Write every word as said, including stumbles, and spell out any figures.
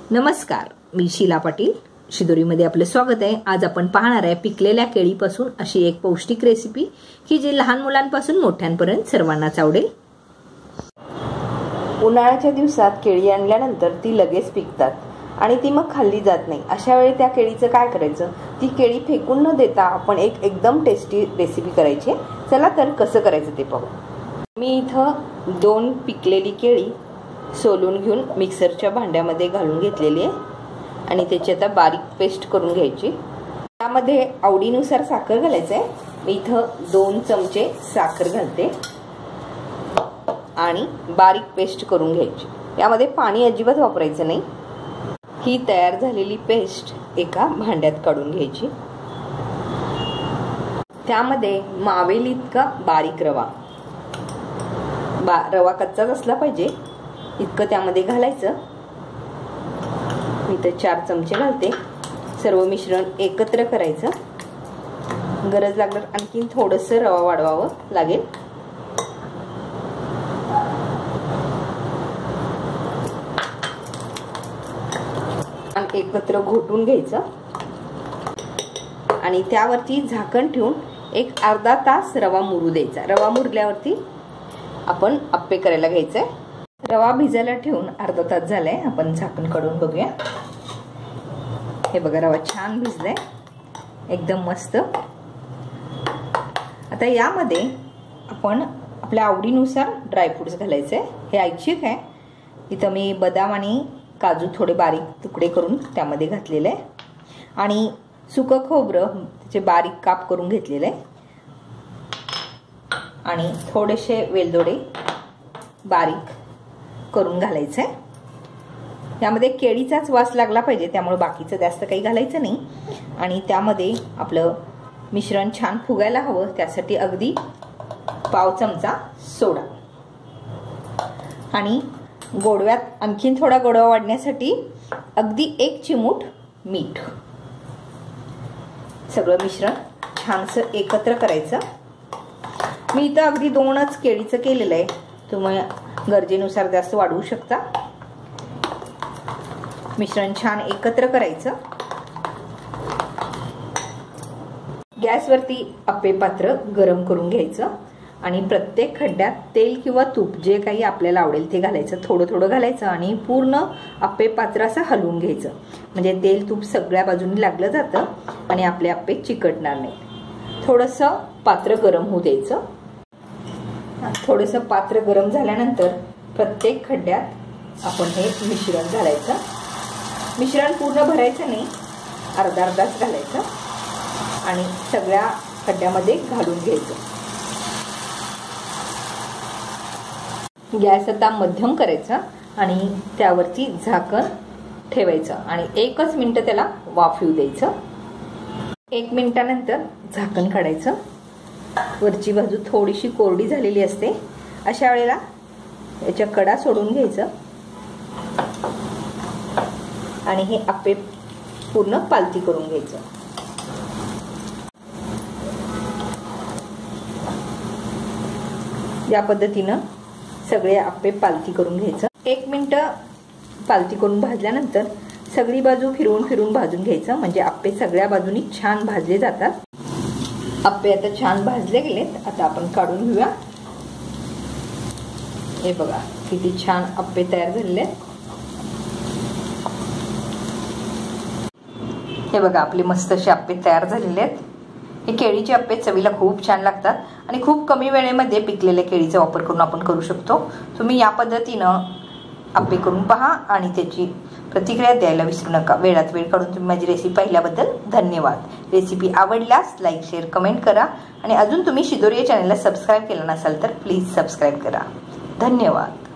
नमस्कार, मी शीला पाटील. शिदोरीमध्ये आपलं स्वागत आहे. आज आपण पाहणार आहे पिकलेल्या केळीपासून अशी एक पौष्टिक रेसिपी की जी लहान मुलांपासून मोठ्यांपर्यंत सर्वांनाच आवडेल. उन्हाळ्याच्या दिवसात केळी आणल्यानंतर ती लगेच पिकतात आणि ती मग खाल्ली जात नाही. अशा वेळी त्या केळीचं काय करायचं? ती केळी फेकून न देता आपण एक एकदम टेस्टी रेसिपी करायची. चला तर कसं करायचं ते पाहू. मी इथं दोन पिकलेली केळी सोलून घेऊन मिक्सरच्या भांड्यामध्ये घालून घेतलेली आहे आणि त्याची आता बारीक पेस्ट करून घ्यायची. त्यामध्ये आवडीनुसार साखर घालायचं आहे. मी इथं दोन चमचे साखर घालते आणि बारीक पेस्ट करून घ्यायची. यामध्ये पाणी अजिबात वापरायचं नाही. ही तयार झालेली पेस्ट एका भांड्यात काढून घ्यायची. त्यामध्ये मावेल इतका बारीक रवा, बा रवा कच्चाच असला पाहिजे इतकं त्यामध्ये घालायचं. मी तर चार चमचे घालते. सर्व मिश्रण एकत्र करायचं. गरज लागल्यावर आणखीन थोडंसं रवा वाढवावं लागेल. आणि एकत्र घोटून घ्यायचं आणि त्यावरती झाकण ठेवून एक अर्धा तास रवा मुरू द्यायचा. रवा मुरल्यावरती आपण आप्पे करायला घ्यायचंय. रवा भिजायला ठेवून अर्धा तास झालाय. आपण झाकण काढून बघूया. हे बघा, रवा छान भिजलाय, एकदम मस्त. आता यामध्ये आपण आपल्या आवडीनुसार ड्रायफ्रुट्स घालायचे. हे ऐच्छिक आहे. इथं मी बदाम आणि काजू थोडे बारीक तुकडे करून त्यामध्ये घातलेले आहे आणि सुकं खोबरं त्याचे बारीक काप करून घेतलेले आहे आणि थोडेसे वेलदोडे बारीक करून घालायचे. यामध्ये केळीचाच वास लागला पाहिजे, त्यामुळे बाकीचं जास्त काही घालायचं नाही. आणि त्यामध्ये आपलं मिश्रण छान फुगायला हवं, त्यासाठी अगदी पाव चमचा सोडा आणि गोडव्यात आणखीन थोडा गोडवा वाढण्यासाठी अगदी एक चिमूट मीठ. सगळं मिश्रण छानसं एकत्र करायचं. मी इथं अगदी दोनच केळीचं केलेलं आहे. तुम्ही गरजेनुसार जास्त वाढवू शकता. मिश्रण छान एकत्र करायचं. गॅसवरती आप्पे पात्र गरम करून घ्यायचं आणि प्रत्येक खड्ड्यात तेल किंवा तूप जे काही आपल्याला आवडेल ते घालायचं. थोडं थोडं घालायचं आणि पूर्ण आप्पे पात्र असं हलवून घ्यायचं. म्हणजे तेल तूप सगळ्या बाजूनी लागलं जातं आणि आपले आप्पे चिकटणार नाही. थोडंसं पात्र गरम होऊ द्यायचं. थोडंसं पात्र गरम झाल्यानंतर प्रत्येक खड्ड्यात आपण हे मिश्रण घालायचं. मिश्रण पूर्ण भरायचं नाही, अर्धा अर्धाच घालायचं आणि सगळ्या खड्ड्यामध्ये घालून घ्यायचं. गॅस आता मध्यम करायचा आणि त्यावरती झाकण ठेवायचं आणि एकच मिनिट त्याला वाफ येऊ द्यायचं. एक मिनिटानंतर झाकण काढायचं. वरची बाजू थोडीशी कोरडी झालेली असते. अशा वेळेला याच्या कडा सोडून घ्यायचं आणि हे आप्पे पूर्ण पालती करून घ्यायचं. या पद्धतीनं सगळे आप्पे पालती करून घ्यायचं. एक मिनिट पालती करून भाजल्यानंतर सगळी बाजू फिरवून फिरवून भाजून घ्यायचं. म्हणजे आप्पे सगळ्या बाजूनी छान भाजले जातात. आप्पे आता छान भाजले गेलेत. आता आपण काढून घेऊया. हे बघा किती छान आप्पे तयार झालेले आहेत. हे बघा आपले मस्त असे आप्पे तयार झालेले आहेत. हे केळीचे आप्पे चवीला खूप छान लागतात आणि खूप कमी वेळेमध्ये पिकलेल्या केळीचा वापर करून आपण करू शकतो. तुम्ही या पद्धतीनं आप्पे करून पहा आणि त्याची प्रतिक्रिया द्यायला विसरू नका. वेळात वेळ काढून तुम्ही माझी रेसिपी पाहिल्याबद्दल धन्यवाद. रेसिपी आवडल्यास लाईक, शेअर, कमेंट करा आणि अजून तुम्ही शिदोरी या चॅनलला सबस्क्राईब केलं नसाल तर प्लीज सबस्क्राईब करा. धन्यवाद.